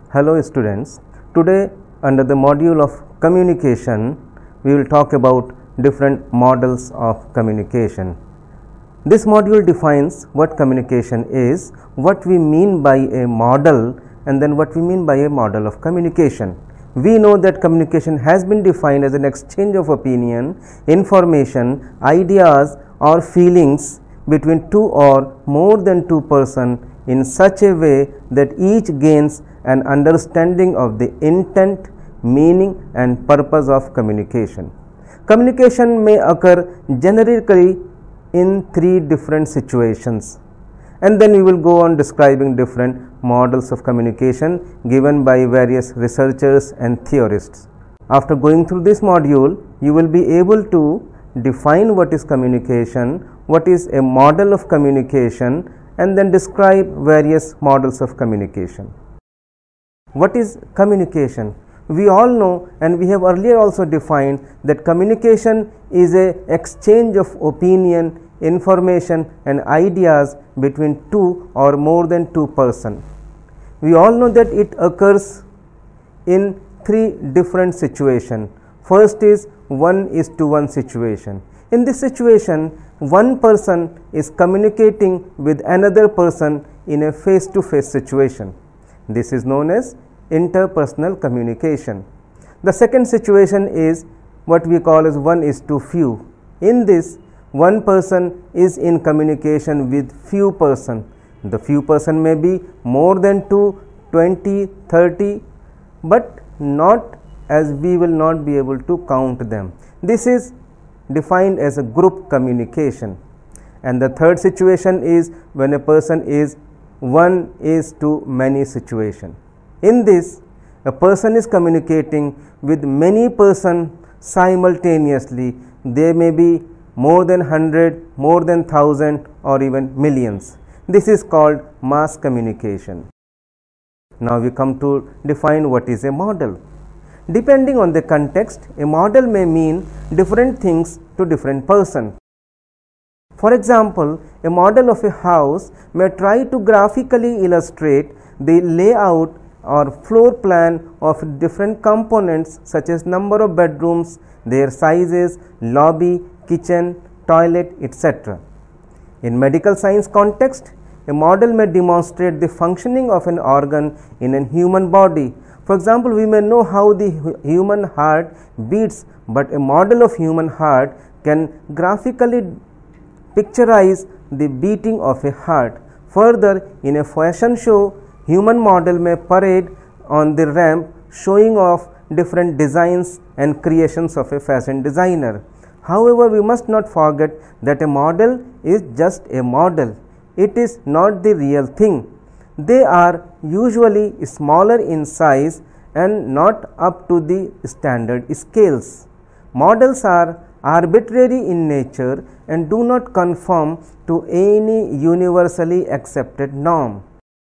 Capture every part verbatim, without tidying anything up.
Hello students, today under the module of communication we will talk about different models of communication. This module defines what communication is, what we mean by a model, and then what we mean by a model of communication. We know that communication has been defined as an exchange of opinion, information, ideas or feelings between two or more than two persons in such a way that each gains an understanding of the intent, meaning and purpose of communication. Communication may occur generically in three different situations, and then we will go on describing different models of communication given by various researchers and theorists. After going through this module, you will be able to define what is communication, what is a model of communication, and then describe various models of communication. What is communication? We all know, and we have earlier also defined, that communication is a exchange of opinion, information and ideas between two or more than two persons. We all know that it occurs in three different situations. First is one is to one situation. In this situation, one person is communicating with another person in a face to face situation. This is known as interpersonal communication. The second situation is what we call as one is to few. In this, one person is in communication with few person. The few person may be more than two, twenty, thirty, but not as we will not be able to count them. This is defined as a group communication. And the third situation is when a person is one is to many situation. In this, a person is communicating with many persons simultaneously. They may be more than one hundred, more than one thousand or even millions. This is called mass communication. Now we come to define what is a model. Depending on the context, a model may mean different things to different person. For example, a model of a house may try to graphically illustrate the layout or floor plan of different components such as number of bedrooms, their sizes, lobby, kitchen, toilet, et cetera. In medical science context, a model may demonstrate the functioning of an organ in a human body. For example, we may know how the human heart beats, but a model of human heart can graphically picturize the beating of a heart. Further, in a fashion show, human model may parade on the ramp showing off different designs and creations of a fashion designer. However, we must not forget that a model is just a model. It is not the real thing. They are usually smaller in size and not up to the standard scales. Models are arbitrary in nature and do not conform to any universally accepted norm.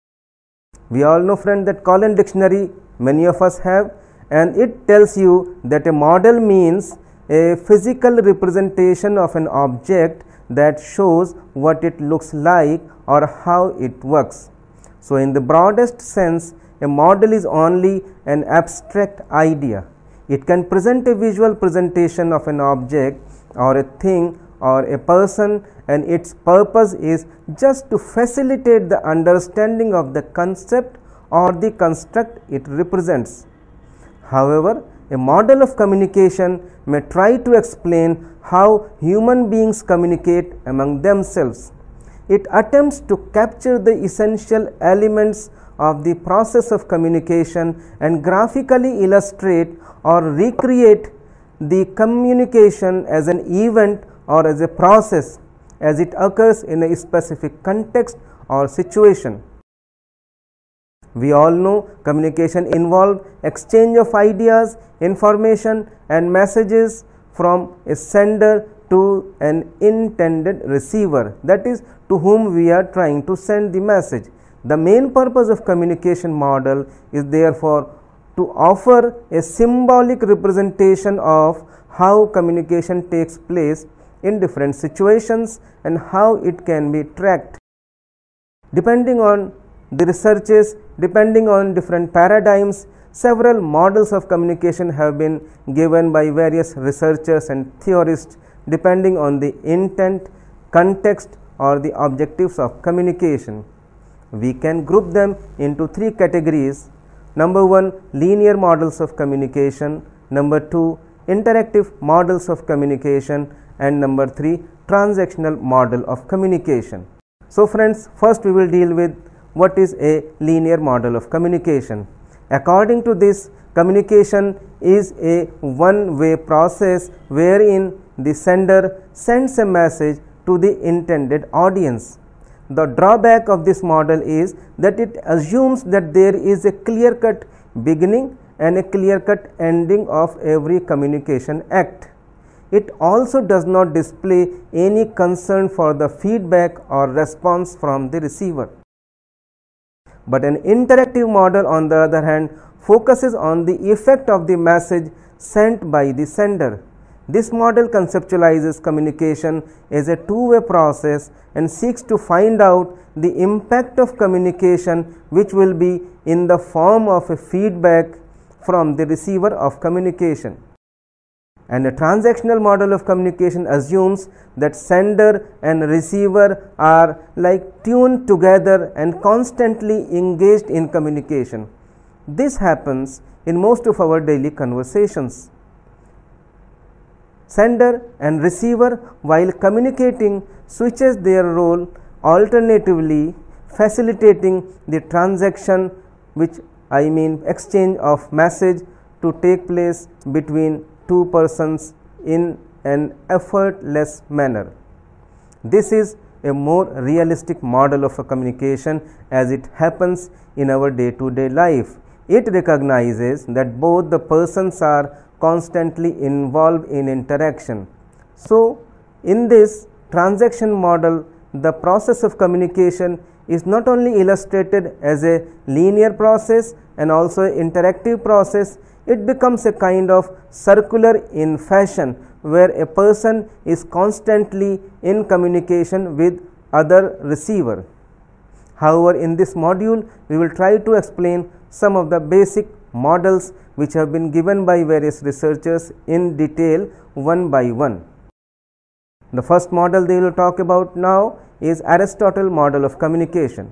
We all know, friend, that Collins dictionary many of us have, and it tells you that a model means a physical representation of an object that shows what it looks like or how it works. So, in the broadest sense, a model is only an abstract idea. It can present a visual presentation of an object or a thing or a person, and its purpose is just to facilitate the understanding of the concept or the construct it represents. However, a model of communication may try to explain how human beings communicate among themselves. It attempts to capture the essential elements of the process of communication and graphically illustrate or recreate the communication as an event or as a process as it occurs in a specific context or situation. We all know communication involves exchange of ideas, information and messages from a sender to an intended receiver, that is, to whom we are trying to send the message. The main purpose of communication model is therefore to offer a symbolic representation of how communication takes place in different situations and how it can be tracked. Depending on the researches, depending on different paradigms, several models of communication have been given by various researchers and theorists depending on the intent, context or the objectives of communication. We can group them into three categories. Number one, linear models of communication. Number two, interactive models of communication. And number three, transactional model of communication. So friends, first we will deal with what is a linear model of communication. According to this, communication is a one-way process wherein the sender sends a message to the intended audience. The drawback of this model is that it assumes that there is a clear-cut beginning and a clear-cut ending of every communication act. It also does not display any concern for the feedback or response from the receiver. But an interactive model, on the other hand, focuses on the effect of the message sent by the sender. This model conceptualizes communication as a two-way process and seeks to find out the impact of communication, which will be in the form of a feedback from the receiver of communication. And a transactional model of communication assumes that sender and receiver are like tuned together and constantly engaged in communication. This happens in most of our daily conversations. Sender and receiver, while communicating, switches their role alternatively, facilitating the transaction, which I mean exchange of message, to take place between two persons in an effortless manner. This is a more realistic model of a communication as it happens in our day-to-day life. It recognizes that both the persons are constantly involved in interaction. So, in this transaction model, the process of communication is not only illustrated as a linear process and also an interactive process, it becomes a kind of circular in fashion where a person is constantly in communication with other receiver. However, in this module, we will try to explain some of the basic models which have been given by various researchers in detail one by one. The first model they will talk about now is Aristotle model of communication.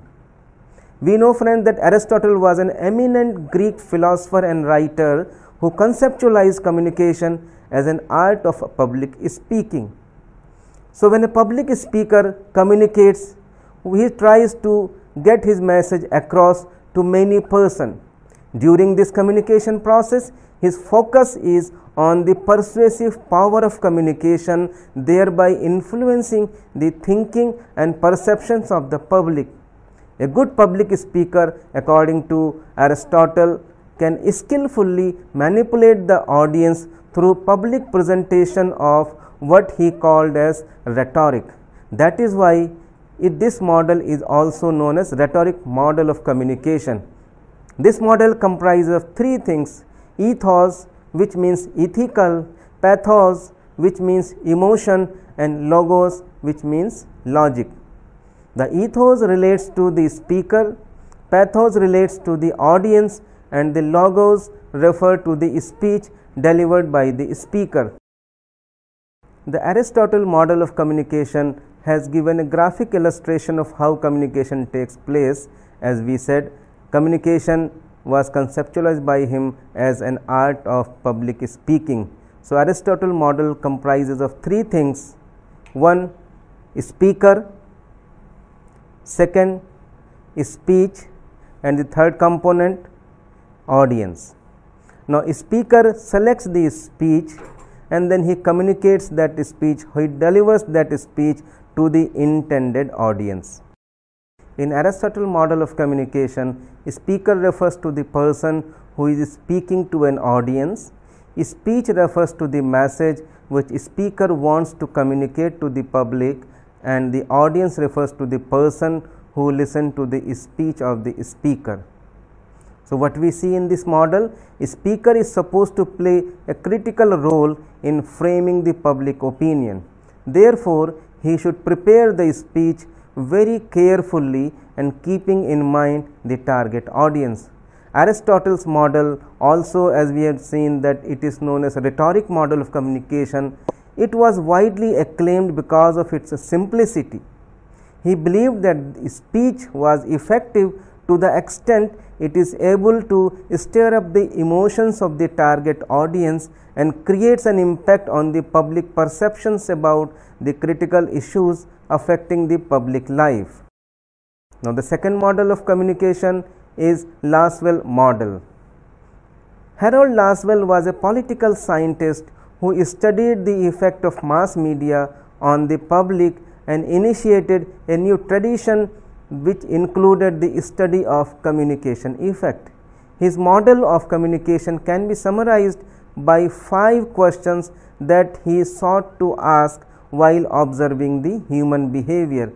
We know, friends, that Aristotle was an eminent Greek philosopher and writer who conceptualized communication as an art of public speaking. So, when a public speaker communicates, he tries to get his message across to many persons. During this communication process, his focus is on the persuasive power of communication, thereby influencing the thinking and perceptions of the public. A good public speaker, according to Aristotle, can skillfully manipulate the audience through public presentation of what he called as rhetoric. That is why it, this model is also known as rhetoric model of communication. This model comprises of three things: ethos, which means ethical, pathos, which means emotion, and logos, which means logic. The ethos relates to the speaker, pathos relates to the audience, and the logos refer to the speech delivered by the speaker. The Aristotle model of communication has given a graphic illustration of how communication takes place. As we said, communication was conceptualized by him as an art of public speaking. So, Aristotle model comprises of three things: one, speaker; second, speech; and the third component, audience. Now, speaker selects the speech and then he communicates that speech, he delivers that speech to the intended audience. In Aristotle model of communication, speaker refers to the person who is speaking to an audience. Speech refers to the message which speaker wants to communicate to the public, and the audience refers to the person who listens to the speech of the speaker. So, what we see in this model, speaker is supposed to play a critical role in framing the public opinion. Therefore, he should prepare the speech very carefully and keeping in mind the target audience. Aristotle's model also, as we have seen, that it is known as a rhetoric model of communication. It was widely acclaimed because of its simplicity. He believed that speech was effective to the extent it is able to stir up the emotions of the target audience and creates an impact on the public perceptions about the critical issues affecting the public life. Now, the second model of communication is Lasswell model. Harold Lasswell was a political scientist who studied the effect of mass media on the public and initiated a new tradition which included the study of communication effect. His model of communication can be summarized by five questions that he sought to ask while observing the human behavior.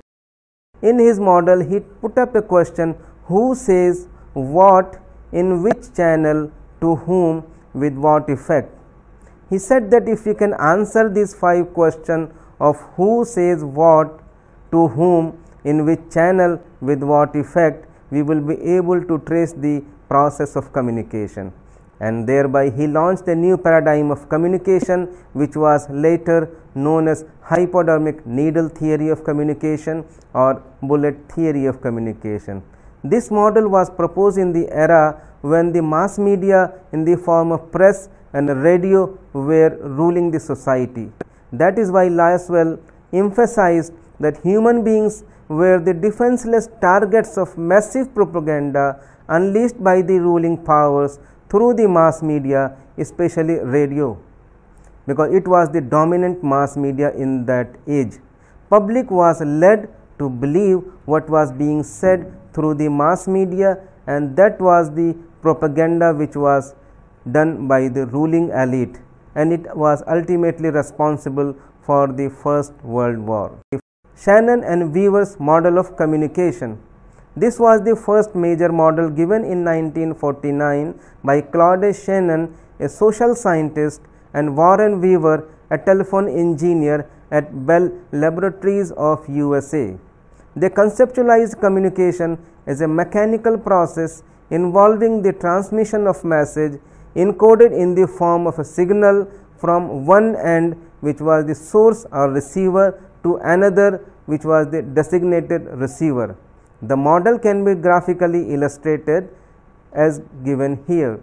In his model, he put up a question: who says what, in which channel, to whom, with what effect? He said that if you can answer these five questions of who says what, to whom, in which channel, with what effect, we will be able to trace the process of communication. And thereby he launched a new paradigm of communication, which was later known as hypodermic needle theory of communication or bullet theory of communication. This model was proposed in the era when the mass media in the form of press and radio were ruling the society. That is why Lasswell emphasized that human beings were the defenseless targets of massive propaganda unleashed by the ruling powers through the mass media, especially radio, because it was the dominant mass media in that age. Public was led to believe what was being said through the mass media, and that was the propaganda which was done by the ruling elite, and it was ultimately responsible for the First World War. Shannon and Weaver's model of communication. This was the first major model given in nineteen forty-nine by Claude Shannon, a social scientist, and Warren Weaver, a telephone engineer at Bell Laboratories of U S A. They conceptualized communication as a mechanical process involving the transmission of message encoded in the form of a signal from one end, which was the source or receiver, to another, which was the designated receiver. The model can be graphically illustrated as given here.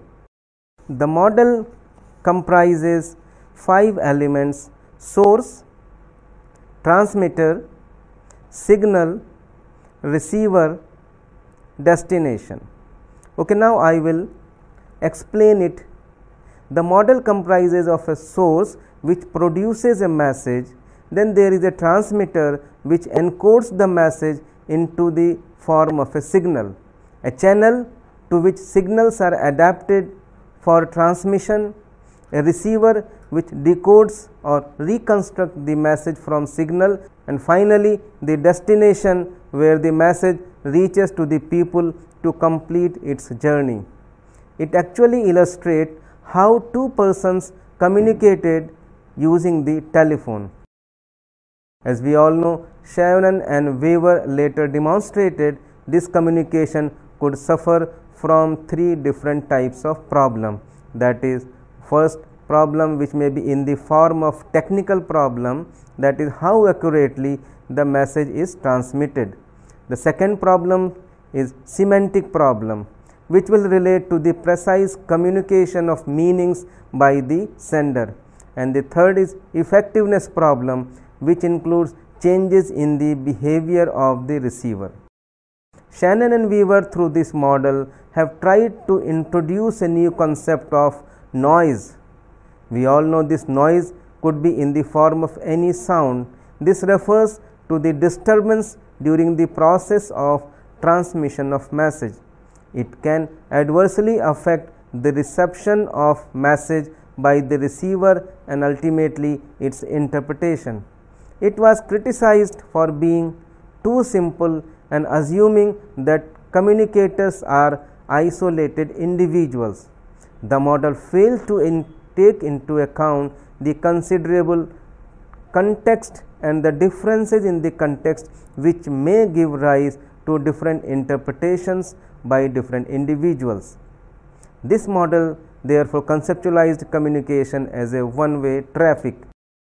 The model comprises five elements: source, transmitter, signal, receiver, destination. Okay, now I will explain it. The model comprises of a source which produces a message, then there is a transmitter which encodes the message into the form of a signal, a channel to which signals are adapted for transmission, a receiver which decodes or reconstructs the message from signal, and finally the destination where the message reaches to the people to complete its journey. It actually illustrates how two persons communicated using the telephone. As we all know, Shannon and Weaver later demonstrated this communication could suffer from three different types of problem. That is, first problem which may be in the form of technical problem, that is how accurately the message is transmitted. The second problem is semantic problem, which will relate to the precise communication of meanings by the sender. And the third is effectiveness problem, which includes changes in the behavior of the receiver. Shannon and Weaver, through this model, have tried to introduce a new concept of noise. We all know this noise could be in the form of any sound. This refers to the disturbance during the process of transmission of message. It can adversely affect the reception of message by the receiver and ultimately its interpretation. It was criticized for being too simple and assuming that communicators are isolated individuals. The model failed to in take into account the considerable context and the differences in the context which may give rise to different interpretations by different individuals. This model therefore conceptualized communication as a one-way traffic.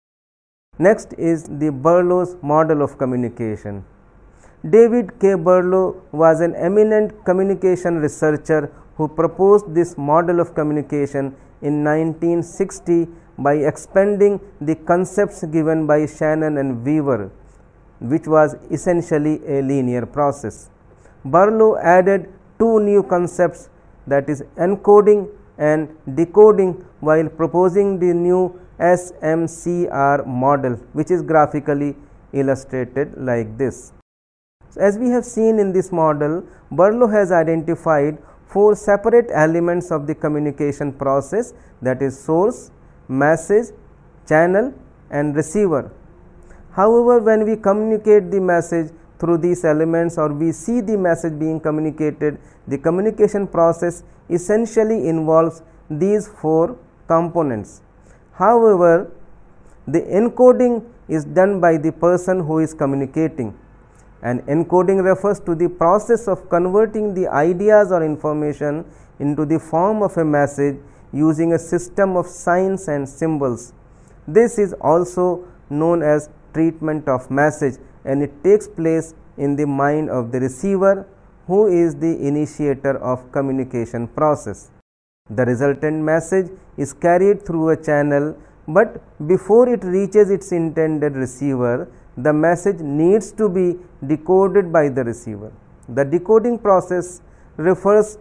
Next is the Berlow's model of communication. David K. Berlow was an eminent communication researcher who proposed this model of communication in nineteen sixty by expanding the concepts given by Shannon and Weaver, which was essentially a linear process. Berlow added two new concepts, that is encoding and decoding, while proposing the new S M C R model, which is graphically illustrated like this. So, as we have seen in this model, Berlow has identified four separate elements of the communication process, that is source, message, channel and receiver. However, when we communicate the message through these elements, or we see the message being communicated, the communication process essentially involves these four components. However, the encoding is done by the person who is communicating, and encoding refers to the process of converting the ideas or information into the form of a message using a system of signs and symbols. This is also known as treatment of message, and it takes place in the mind of the receiver, who is the initiator of communication process. The resultant message is carried through a channel, but before it reaches its intended receiver, the message needs to be decoded by the receiver. The decoding process refers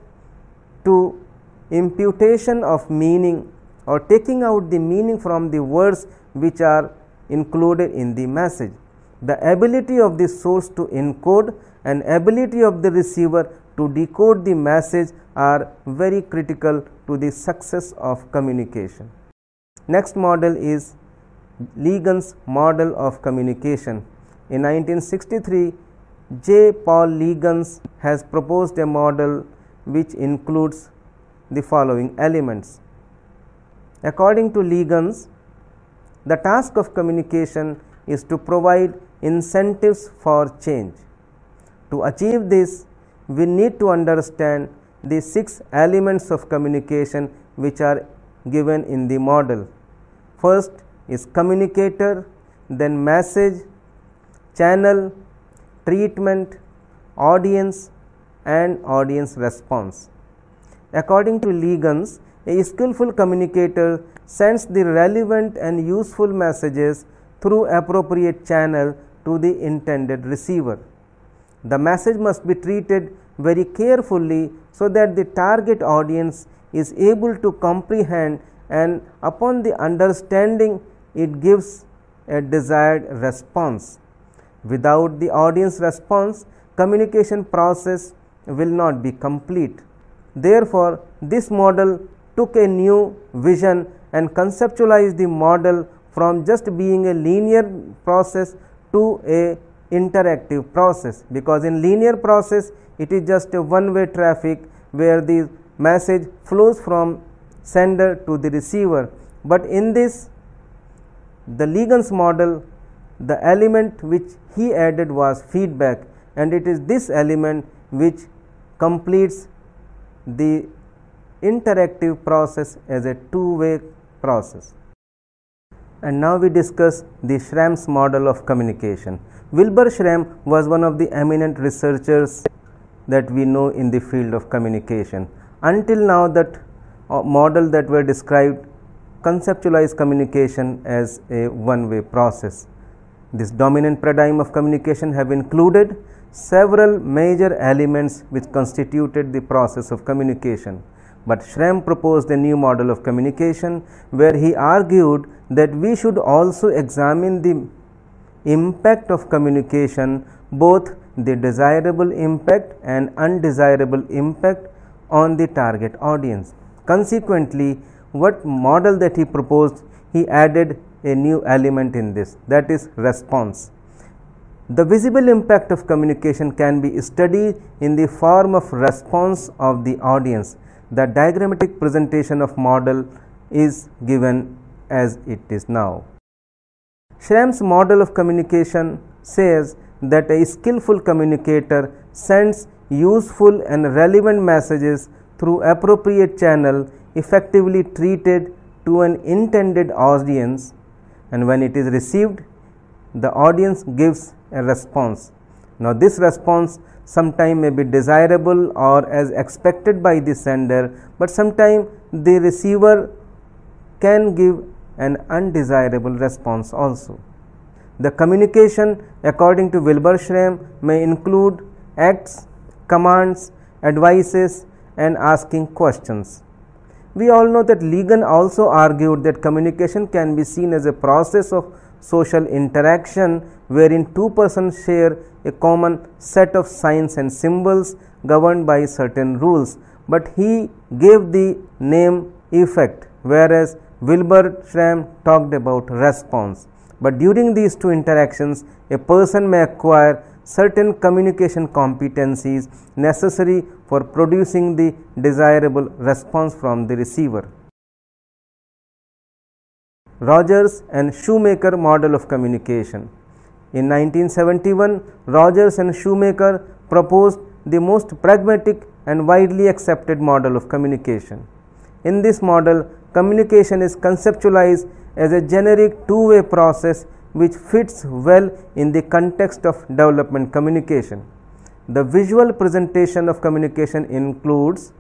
to imputation of meaning, or taking out the meaning from the words which are included in the message. The ability of the source to encode and ability of the receiver to decode the message are very critical to the success of communication. Next model is Ligon's model of communication. In nineteen sixty-three, J. Paul Ligon has proposed a model which includes the following elements. According to Ligon, the task of communication is to provide incentives for change. To achieve this, we need to understand the six elements of communication which are given in the model. First is communicator, then message, channel, treatment, audience and audience response. According to Ligon, a skillful communicator sends the relevant and useful messages through appropriate channel to the intended receiver. The message must be treated very carefully so that the target audience is able to comprehend, and upon the understanding it gives a desired response. Without the audience response, communication process will not be complete. Therefore, this model took a new vision and conceptualized the model from just being a linear process to a interactive process, because in linear process it is just a one way traffic where the message flows from sender to the receiver. But in this, the Ligon's model, the element which he added was feedback, and it is this element which completes the interactive process as a two way process. And now we discuss the Schramm's model of communication. Wilbur Schramm was one of the eminent researchers that we know in the field of communication. Until now, that uh, model that were described conceptualized communication as a one way process. This dominant paradigm of communication have included several major elements which constituted the process of communication. But Schramm proposed a new model of communication where he argued that we should also examine the impact of communication, both the desirable impact and undesirable impact on the target audience. Consequently, what model that he proposed, he added a new element in this, that is response. The visible impact of communication can be studied in the form of response of the audience. The diagrammatic presentation of model is given as it is now. Schramm's model of communication says that a skillful communicator sends useful and relevant messages through appropriate channel, effectively treated to an intended audience, and when it is received, the audience gives a response. Now, this response sometimes may be desirable or as expected by the sender, but sometimes the receiver can give an undesirable response also. The communication, according to Wilbur Schramm, may include acts, commands, advices, and asking questions. We all know that Ligon also argued that communication can be seen as a process of social interaction wherein two persons share a common set of signs and symbols governed by certain rules, but he gave the name effect, whereas Wilbur Schramm talked about response. But during these two interactions, a person may acquire certain communication competencies necessary for producing the desirable response from the receiver. Rogers and Shoemaker model of communication. In nineteen seventy-one, Rogers and Shoemaker proposed the most pragmatic and widely accepted model of communication. In this model, communication is conceptualized as a generic two-way process which fits well in the context of development communication. The visual presentation of communication includes,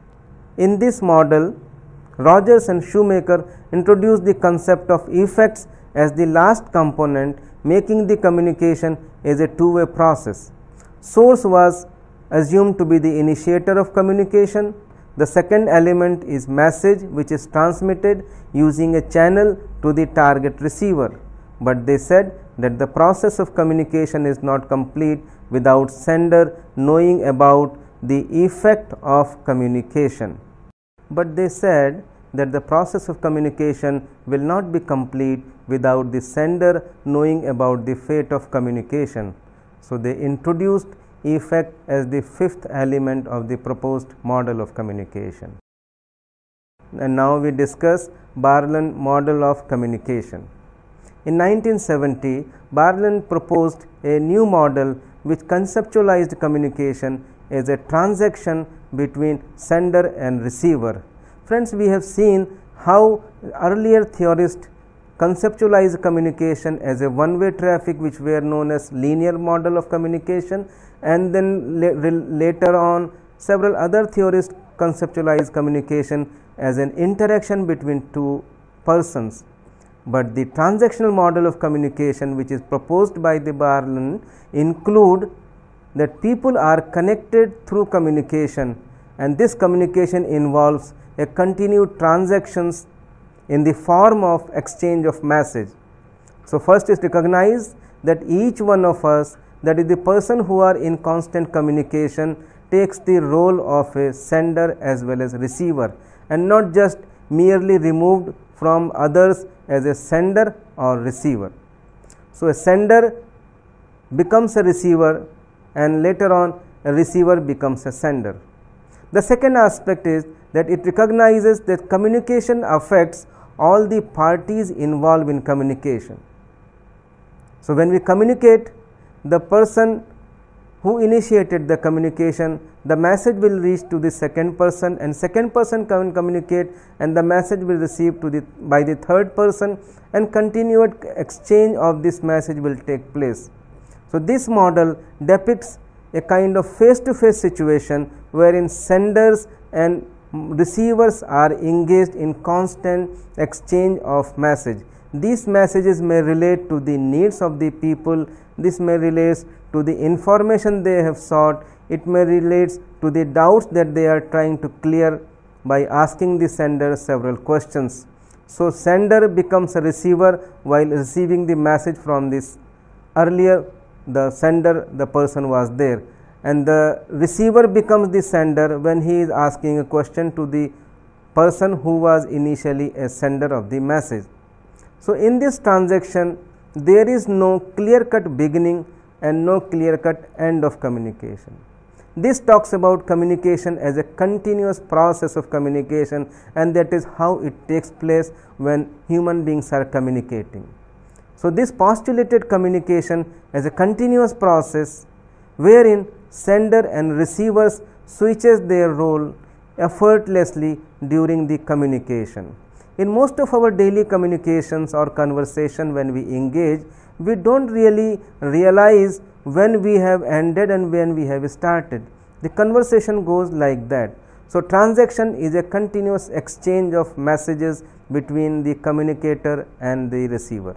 in this model, Rogers and Shoemaker introduced the concept of effects as the last component, making the communication as a two-way process. Source was assumed to be the initiator of communication. The second element is message, which is transmitted using a channel to the target receiver. But they said that the process of communication is not complete without sender knowing about the effect of communication. But they said that the process of communication will not be complete without the sender knowing about the fate of communication. So, they introduced effect as the fifth element of the proposed model of communication. And now we discuss Barlin model of communication. In nineteen seventy, Barlin proposed a new model which conceptualized communication as a transaction between sender and receiver. Friends, we have seen how earlier theorists conceptualized communication as a one-way traffic, which were known as linear model of communication, and then later on several other theorists conceptualized communication as an interaction between two persons. But the transactional model of communication, which is proposed by the Barlin, include that people are connected through communication, and this communication involves a continued transactions in the form of exchange of message. So, first is recognize that each one of us, that is the person who are in constant communication, takes the role of a sender as well as receiver, and not just merely removed from others as a sender or receiver. So, a sender becomes a receiver, and later on a receiver becomes a sender. The second aspect is that it recognizes that communication affects all the parties involved in communication. So, when we communicate, the person who initiated the communication, the message will reach to the second person, and second person can communicate, and the message will receive to the by the third person, and continued exchange of this message will take place. So, this model depicts a kind of face-to-face situation wherein senders and receivers are engaged in constant exchange of message. These messages may relate to the needs of the people, this may relate to the information they have sought, it may relate to the doubts that they are trying to clear by asking the sender several questions. So, sender becomes a receiver while receiving the message from this. Earlier the sender, the person was there, and the receiver becomes the sender when he is asking a question to the person who was initially a sender of the message. So, in this transaction there is no clear cut beginning and no clear cut end of communication. This talks about communication as a continuous process of communication, and that is how it takes place when human beings are communicating. So, this postulated communication as a continuous process wherein sender and receivers switches their role effortlessly during the communication. In most of our daily communications or conversation, when we engage, we do not really realize when we have ended and when we have started. The conversation goes like that. So, transaction is a continuous exchange of messages between the communicator and the receiver.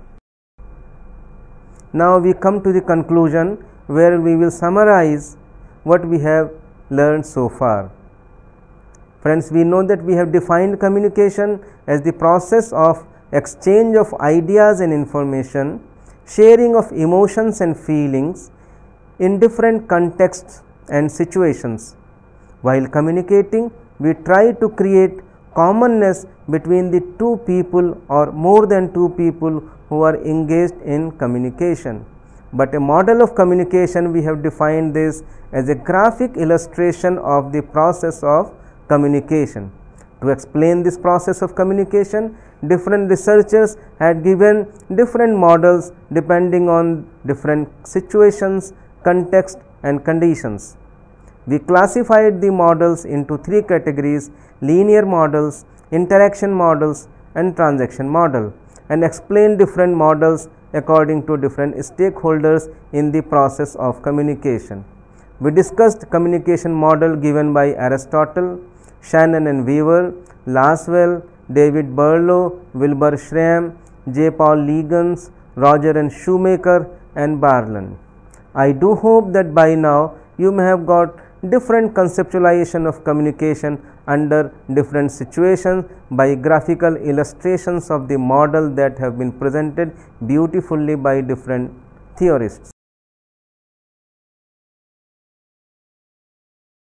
Now, we come to the conclusion where we will summarize what we have learned so far. Friends, we know that we have defined communication as the process of exchange of ideas and information, sharing of emotions and feelings in different contexts and situations. While communicating, we try to create commonness between the two people or more than two people who are engaged in communication. But a model of communication, we have defined this as a graphic illustration of the process of communication. To explain this process of communication, different researchers had given different models depending on different situations, context and conditions. We classified the models into three categories: linear models, interaction models and transaction model, and explained different models according to different stakeholders in the process of communication. We discussed communication model given by Aristotle, Shannon and Weaver, Lasswell, David Berlow, Wilbur Schramm, J. Paul Liggins, Roger and Shoemaker and Barlund. I do hope that by now you may have got different conceptualization of communication under different situations by graphical illustrations of the model that have been presented beautifully by different theorists.